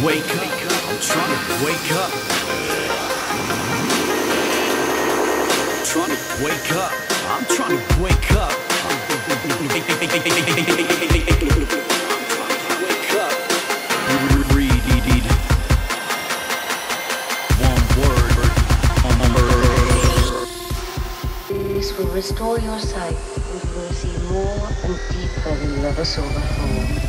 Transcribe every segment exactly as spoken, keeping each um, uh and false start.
wake up. I'm trying to wake up. Trying to wake up. I'm trying to wake up. Wake up. Read. One word. This will restore your sight, and you will see more and deeper than you ever saw before.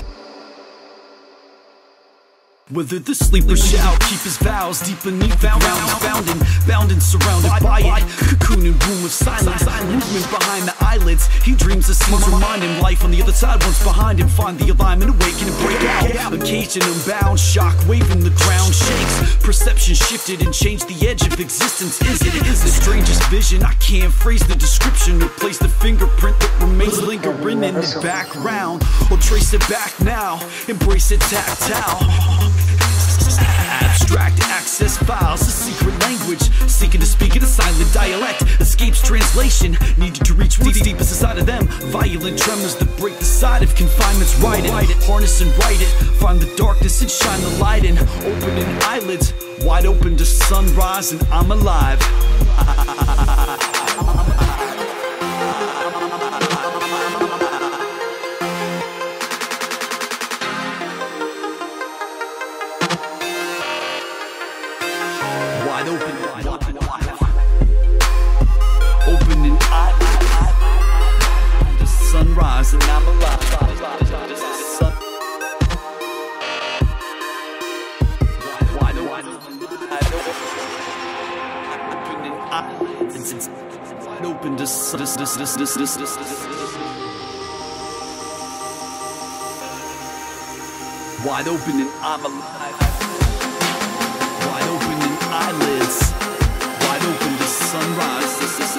Whether the sleeper shall keep his vows deep beneath the ground, bound and bound and surrounded by it, cocoon and womb of silence, movement behind the eyelids. He dreams of sleep, remind him life on the other side. Once behind him, find the alignment, awaken and break out. Occasion unbound, shock waving the ground shakes. Perception shifted and changed the edge of existence. Is it? Is the strangest vision? I can't phrase the description. Replace the fingerprint that remains lingering in the background, or trace it back now. Embrace it tactile. Abstract access files, a secret language, seeking to speak in a silent dialect, escapes translation, needed to reach what's deepest inside of them. Violent tremors that break the side of confinements. Write it, harness and write it, find the darkness and shine the light in. Opening eyelids, wide open to sunrise, and I'm alive. Wide open, wide open, wide open. Opening eye, the sunrise, and I'm alive. Sun. Wide open, wide open. Opening eyes, wide open to sun. Wide open, and I'm alive. Wide open and eyelids, wide open to sunrise.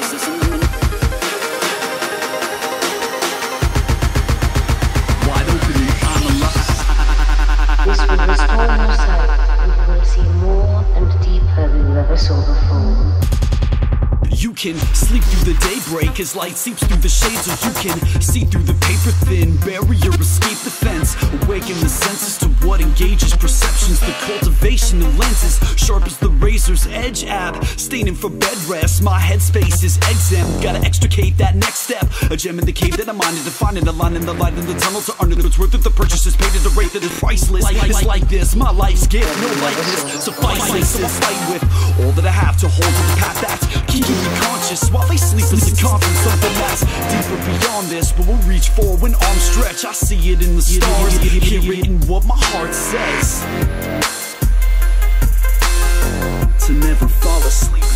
Wide open and I'm alive. This will restore your sight, and you will see more and deeper than you ever saw before. You can sleep through the daybreak as light seeps through the shades, or you can see through the paper thin barrier, escape the fence, awaken the senses to what engages perceptions. The cultivation of lenses, sharp as the razor's edge, ab staining for bed rest. My headspace is exempt, gotta extricate that next step. A gem in the cave that I'm on, to find it, a line in the light in the tunnel to earn it. It's worth it, the purchase is paid at a rate that is priceless. It's like this, my life's gift, no likeness suffices. So I fight with all that I have to hold to the path that's keeping me conscious while they sleep in the confidence. Something that's deeper beyond this, but we'll reach for when arms stretch. I see it in the stars, hear it in what my heart says. To never fall asleep.